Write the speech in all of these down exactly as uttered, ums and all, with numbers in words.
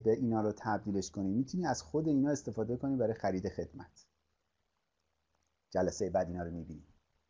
به اینا رو تبدیلش کنی، میتونی از خود اینا استفاده کنی برای خرید خدمت. جلسه بعد اینا رو میبینی.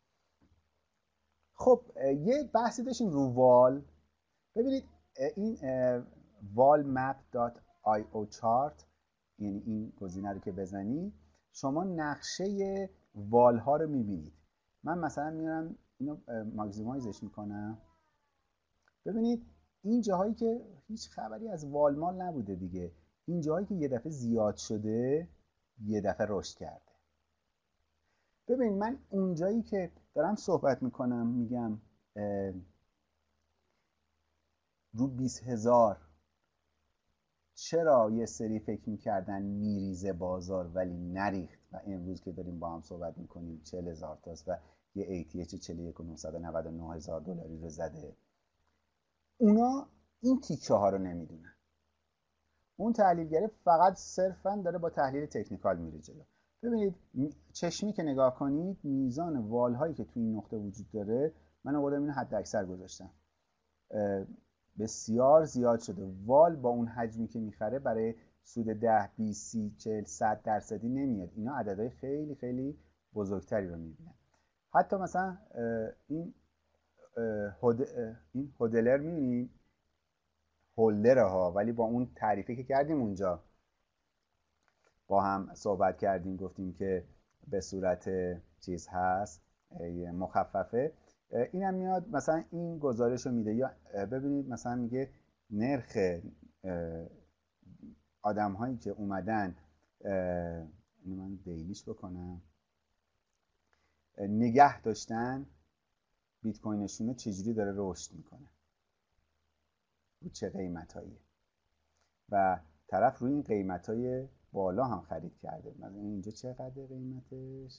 خب یه بحثی داشتیم رو وال. ببینید این وال مپ دات آی او چارت، یعنی این گزینه رو که بزنی شما نقشه وال ها رو میبینید. من مثلا میارم اینو ماکسیمایزش میکنم. ببینید این جاهایی که هیچ خبری از وال مال نبوده دیگه، این جاهایی که یه دفعه زیاد شده یه دفعه رشد کرده. ببین من اونجایی که دارم صحبت میکنم میگم رو بیست هزار چرا یه سری فکر میکردن میریزه بازار ولی نریخت و امروز که داریم با هم صحبت میکنیم چهل هزار تاست و یه ای تی اچ چهل و یک و نهصد و نود و نه هزار دلاری رو زده. اونا این تیکه ها رو نمیدونن. اون تحلیلگره فقط صرفا داره با تحلیل تکنیکال میره جلو. ببینید چشمی که نگاه کنید میزان وال هایی که توی این نقطه وجود داره، من آوردم اینو حد اکثر گذاشتم، بسیار زیاد شده. وال با اون حجمی که میخره برای سود ده بیست سی چهل صد درصدی نمیاد. اینا عددهای خیلی خیلی بزرگتری رو میبینن. حتی مثلا این این هودلر میبینید هولدره ها، ولی با اون تعریفی که کردیم اونجا با هم صحبت کردیم، گفتیم که به صورت چیز هست مخففه. این هم میاد مثلا این گزارش رو میده. یا ببینید مثلا میگه نرخ آدم هایی که اومدن، اینو من دیلیش بکنم، نگه داشتن بیت کوینشون رو چجوری داره رشد میکنه، رو چه قیمت هاییه، و طرف روی این قیمت های بالا هم خرید کرده. مثلا اینجا چقدر قیمتش؟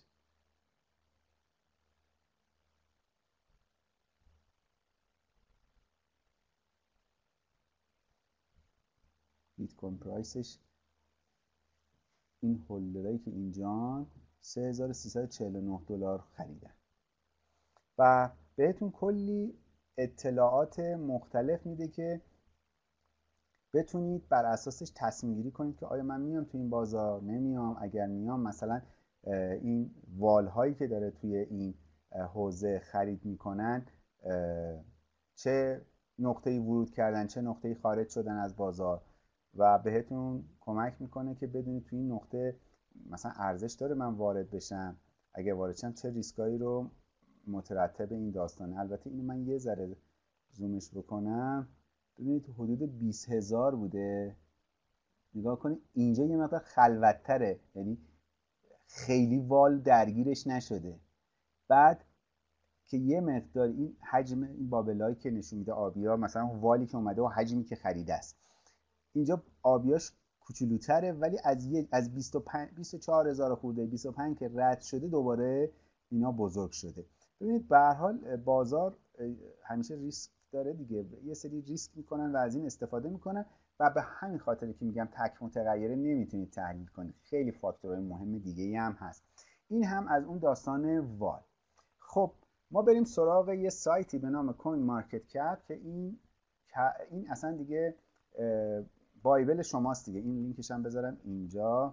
بیت کوین پرایسش این هولدرایی که اینجا سه هزار و سیصد و چهل و نه دلار خریدن و بهتون کلی اطلاعات مختلف میده که بتونید بر اساسش تصمیم گیری کنید که آیا من میام تو این بازار، نمیام. اگر میام مثلا این وال هایی که داره توی این حوزه خرید میکنن چه نقطه‌ای ورود کردن، چه نقطه‌ای خارج شدن از بازار، و بهتون کمک میکنه که بدونید توی این نقطه مثلا ارزش داره من وارد بشم. اگه وارد شم چه ریسکایی رو مترتب این داستانه. البته اینو من یه ذره زومش بکنم، ببینید حدود بیست هزار بوده. نگاه کنید اینجا یه مقدار خلوت‌تره، یعنی خیلی وال درگیرش نشده. بعد که یه مقدار این حجم این بابلایی که نشون میده آبیا، مثلا والی که اومده و حجمی که خریده است، اینجا آبیاش کوچولوتره ولی از یه از بیست و پنج بیست و چهار هزار خورده بیست و پنج که رد شده دوباره اینا بزرگ شده. ببینید به هر حال بازار همیشه ریسک داره دیگه، یه سری ریسک میکنن و از این استفاده میکنن و به همین خاطری که میگم تک متغیره نمیتونید تحلیل کنید، خیلی فاکتورهای مهم دیگه ای هم هست. این هم از اون داستان وال. خب ما بریم سراغ یه سایتی به نام کوین مارکت کپ که این این اصلا دیگه بایبل شماست دیگه. این لینکش هم بذارم اینجا.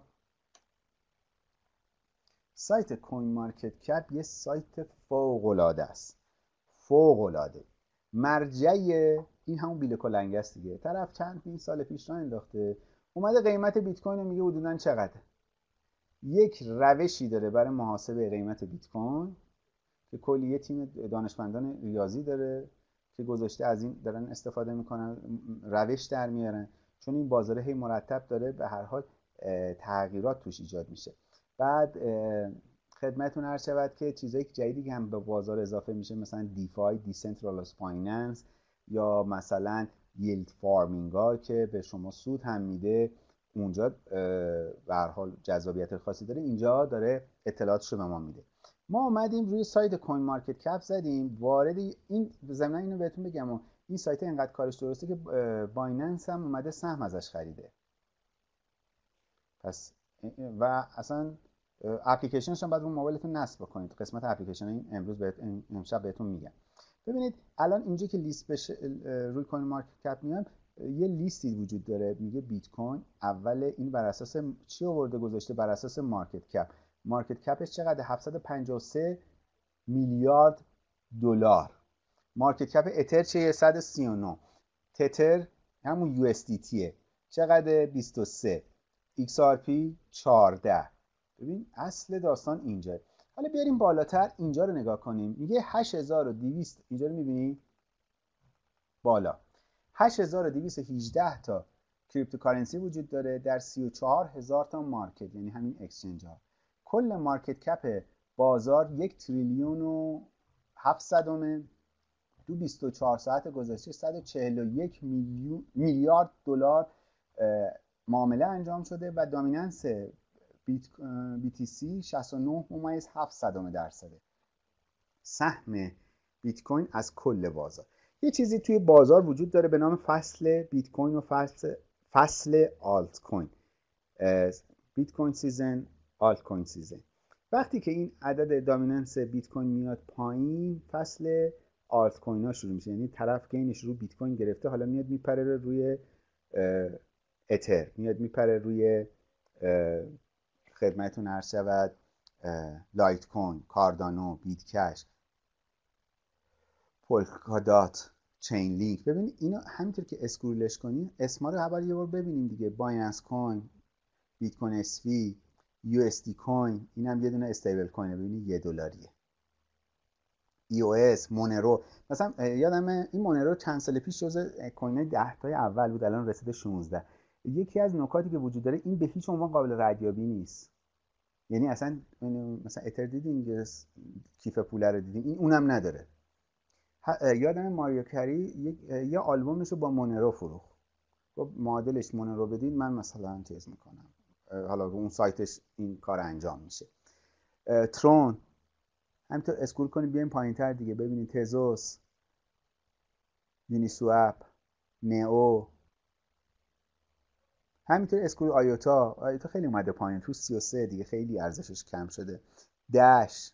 سایت کوین مارکت کپ یه سایت فوق العاده است، فوق العاده. مرجع این همون بیل کلنگ است دیگه. طرف چند سال پیش راه انداخته، اومده قیمت بیت کوین رو میگه حدوداً چقدر. یک روشی داره برای محاسبه قیمت بیت کوین که کلی یه تیم دانشمندان ریاضی داره که گذاشته از این دارن استفاده میکنن، روش در میارن، چون این بازار هی مرتب داره به هر حال تغییرات توش ایجاد میشه. بعد خدمتتون عرض شود که چیزایی که جدیدی هم به بازار اضافه میشه، مثلا دیفای دیسنترالایزد فایننس، یا مثلا ییلد فارمینگ ها که به شما سود هم میده، اونجا به هر حال جذابیت خاصی داره، اینجا داره اطلاعاتش رو به ما میده. ما اومدیم روی سایت کوین مارکت کپ زدیم، وارد این زمینه اینو بهتون بگم، این سایت اینقدر کارش درسته که بایننس هم اومده سهم ازش خریده. پس و اصلا اپلیکیشنش هم بعد اون موبایلتون نصب بکنید. قسمت اپلیکیشن این امروز بهت امشب بهتون میگم. ببینید الان اینجا که لیست بشه روی کوین مارکت کپ میام، یه لیستی وجود داره میگه بیت کوین اول این بر اساس چی آورده گذاشته؟ بر اساس مارکت کپ. مارکت کپش چقدر؟ هفتصد و پنجاه و سه میلیارد دلار. مارکت کپ اتر چه؟ صد و سی و نه. تتر همون یو اس دی تیه چقدر؟ بیست و سه. ایکس آر پی چهارده. ببین اصل داستان اینجا. حالا بیاریم بالاتر اینجا رو نگاه کنیم، میگه هشت هزار و دویست. اینجا رو میبینی بالا هشت هزار و دویست و هجده تا کریپتوکارنسی وجود داره در سی و چهار هزار تا مارکت، یعنی همین اکسچنج ها. کل مارکت کپ بازار یک تریلیون و هفتصد تو بیست و چهار ساعت گذشته صد و چهل و یک میلیارد دلار معامله انجام شده و دامیننس بیت بی تی سی شصت و نه ممیز هفت درصده. سهم بیت کوین از کل بازار. یه چیزی توی بازار وجود داره به نام فصل بیت کوین و فصل فصل آلت کوین. بیت کوین سیزن، آلت کوین سیزن. وقتی که این عدد دامیننس بیت کوین میاد پایین، فصل آلت کوین ها شروع میشه، یعنی طرف گینش رو بیت کوین گرفته، حالا میاد میپره روی اتر، میاد میپره روی خدمتتون عرض شود لایت کوین، کاردانو، بیت کش، پولکادات، چین لینک. ببینید اینا همینطور که اسکرولش کنین اسما رو هر یه بار ببینیم دیگه. بایننس کوین، بیت کوین اس وی، یو اس دی کوین، اینم یه دونه استیبل کوینه، ببینید یه دلاریه. ای او اس، مونرو. مثلا یادمه این مونرو چند سال پیش جزء کوین ده تای اول بود، الان رسیده شانزده. یکی از نکاتی که وجود داره این به هیچ عنوان قابل ردیابی نیست. یعنی اصلا مثلا اتر دیدین کیف پول رو دیدین، این اونم نداره. یادم ماریو کری یه آلبومش رو با مونرو فروخت، گفت معادلش مونرو بدین من مثلا چیز میکنم، حالا اون سایتش این کار انجام میشه. ترون همینطور اسکرول کنید بیایم پایین تر دیگه ببینید. تزوس، یونیسوپ، نئو، همینطور اسکرول. آیوتا، آیوتا خیلی اومده پایین تو سی و سه دیگه، خیلی ارزشش کم شده. دش،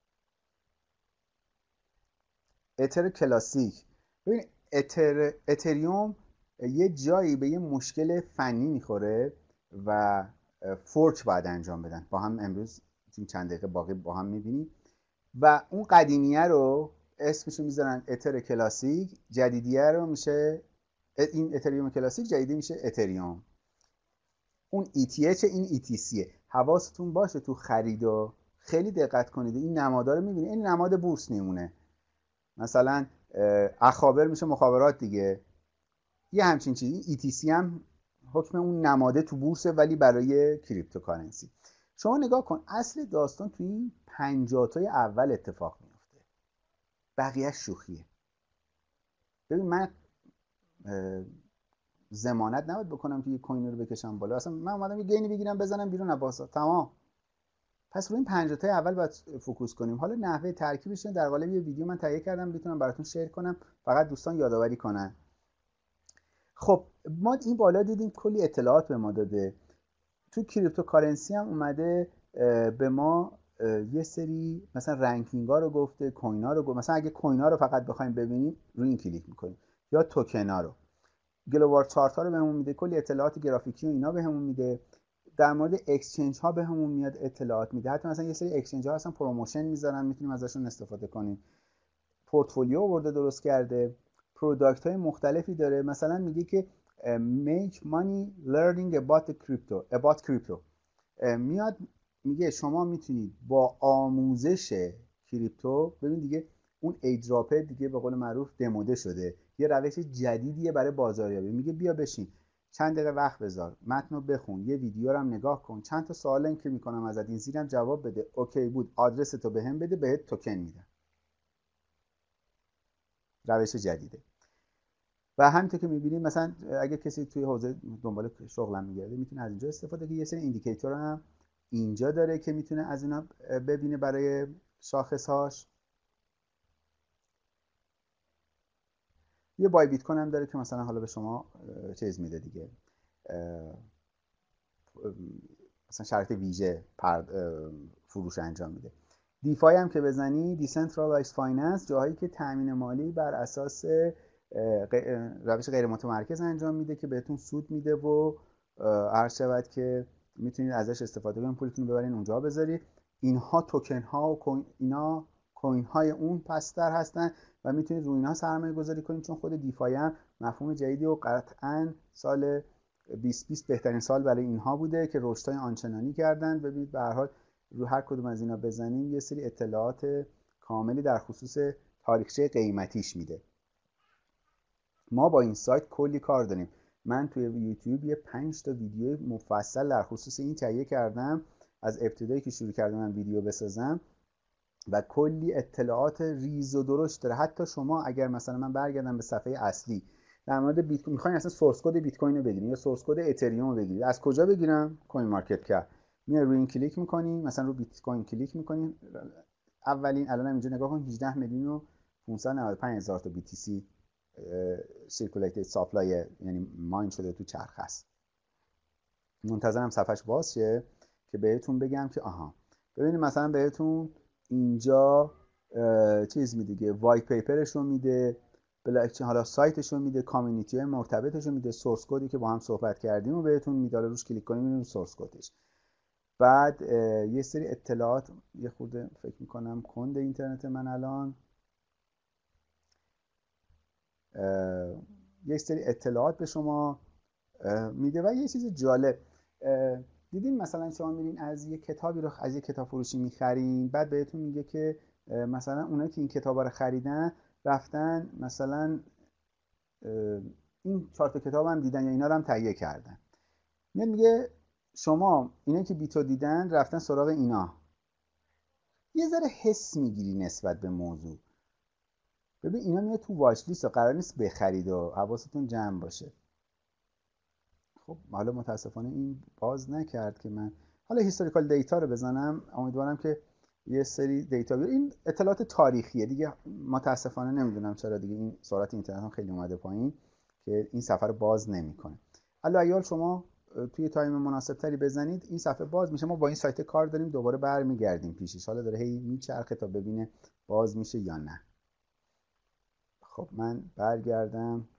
اتر کلاسیک. ببین اتر اتریوم یه جایی به یه مشکل فنی میخوره و فورک باید انجام بدن. با هم امروز چند دقیقه باقی با هم میبینیم و اون قدیمیه رو اسمشو میذارن اتر کلاسیک، جدیدیه رو میشه این اتریوم کلاسیک، جدیدی میشه اتریوم. اون ای تی اچ، این ای تی سی. حواستون باشه تو خرید و خیلی دقت کنید این نمادا رو میبینید. این نماد بورس میمونه، مثلا اخابر میشه مخابرات دیگه، یه همچین چیزی. ای تی سی هم حکم اون نماده تو بورسه ولی برای کریپتوکارنسی. شما نگاه کن اصل داستان تو این پنجاه تای اول اتفاق میفته، بقیه شوخیه. ببین من ضمانت نباید بکنم که یه کوین رو بکشم بالا، اصلا من اومدم یه گینی بگیرم بزنم بیرون از بازار، تمام. پس روی این پنجاه تای اول باید فوکوس کنیم. حالا نحوه ترکیبش در قالب یه ویدیو من تهیه کردم، میتونم براتون شیر کنم، فقط دوستان یادآوری کنن. خب ما این بالا دیدیم کلی اطلاعات به ما داده. تو کریپتوکارنسی هم اومده به ما یه سری مثلا رنکینگ ها رو گفته، کوین ها رو گفته. مثلا اگه کوین ها رو فقط بخوایم ببینیم روی این کلیک میکنیم، یا توکن ها رو. گلوبال چارت ها رو بهمون میده، کلی اطلاعات گرافیکی و اینا بهمون میده. در مورد اکسچنج ها بهمون میاد اطلاعات میده. حتی مثلا یه سری اکسچنج ها هستن پروموشن میذارن، میتونیم ازشون استفاده کنیم. پورتفولیو آورده درست کرده، پروداکت های مختلفی داره. مثلا میگه که make money learning about crypto about crypto. میاد میگه شما میتونید با آموزش کریپتو، ببین دیگه اون ایدراپه دیگه به قول معروف دموده شده، یه روش جدیدیه برای بازاریابی. میگه بیا بشین چند دقیقه وقت بذار، متنو بخون، یه ویدیو رو هم نگاه کن، چند تا سوالی که میکنم ازت این زیرم جواب بده، اوکی بود آدرس تو بهم بده، بهت توکن میدم. روش جدیده. و همینطور که میبینید مثلا اگه کسی توی حوزه دنبال شغلم میگرده میتونه از اینجا استفاده کنه. یه سری ایندیکیتور هم اینجا داره که میتونه از اینا ببینه برای شاخصهاش. یه بای بیت کوین هم داره که مثلا حالا به شما چیز میده دیگه، مثلا شرط ویژه فروش انجام میده. دیفای هم که بزنی، دیسنترالایزد فایننس، جاهایی که تامین مالی بر اساس روش غیر متمرکز انجام میده که بهتون سود میده و عرض شود که میتونید ازش استفاده کنید، پولتون رو ببرین اونجا بذارید. اینها توکن ها و کوین، اینا کوین های اون پستر هستن و میتونید روی اینها سرمایه گذاری کنید، چون خود دیفای هم مفهوم جدیدی و قطعا سال بیست بیست بهترین سال برای اینها بوده که رشدهای آنچنانی کردن. ببینید به هر حال رو هر کدوم از اینا بزنیم یه سری اطلاعات کاملی در خصوص تاریخچه قیمتیش میده. ما با این سایت کلی کار داریم. من توی یوتیوب یه پنج تا ویدیو مفصل در خصوص این تهیه کردم، از ابتدایی که شروع کردم من ویدیو بسازم و کلی اطلاعات ریز و درشت داره. حتی شما اگر مثلا من برگردم به صفحه اصلی در مورد بیت کوین، میخواین اصلا سورس کد بیت کوین رو بگیرید یا سورس کد اتریوم رو بگیرید، از کجا بگیرم؟ کوین مارکت کپ. میای روی این کلیک میکنین، مثلا رو بیت کوین کلیک میکنین، اولین الان اینجا نگاه کن هجده میلیون و پانصد و نود و پنج هزار تا بی تی سی سیرکولیتد ساپلای، یعنی ماین شده تو چرخ هست. منتظرم صفحش باز شه که بهتون بگم که آها ببینید مثلا بهتون اینجا چیز میده، وایت پیپرش رو میده، بلاکچین حالا سایتش رو میده، کامیونیتی های مرتبطش رو میده، سورس کدی که با هم صحبت کردیم و بهتون میده، روش کلیک کنید میبینید سورس کدش. بعد یه سری اطلاعات، یه خورده فکر میکنم کند اینترنت من الان، یه سری اطلاعات به شما میده. و یه چیز جالب دیدین مثلا شما میرین از یه کتابی رو از یه کتاب فروشی میخرین، بعد بهتون میگه که مثلا اونایی که این کتابا رو خریدن رفتن مثلا این چهار تا کتاب هم دیدن یا اینا رو هم تهیه کردن. میاد میگه شما اینایی که بیتو دیدن رفتن سراغ اینا. یه ذره حس میگیری نسبت به موضوع. ببین اینا میاد تو واچ لیست و قرار نیست بخرید و حواستون جمع باشه. خب حالا متاسفانه این باز نکرد که من حالا هیستوریکال دیتا رو بزنم. امیدوارم که یه سری دیتا بیاره. این اطلاعات تاریخیه دیگه، متاسفانه نمیدونم چرا دیگه این سرعت اینترنت هم خیلی اومده پایین که این صفحه رو باز نمیکنه. حالا اگه شما توی تایم مناسب تری بزنید این صفحه باز میشه. ما با این سایت کار داریم، دوباره برمیگردیم پیشش. حالا داره هی میچرخه تا ببینه باز میشه یا نه. خب من برگردم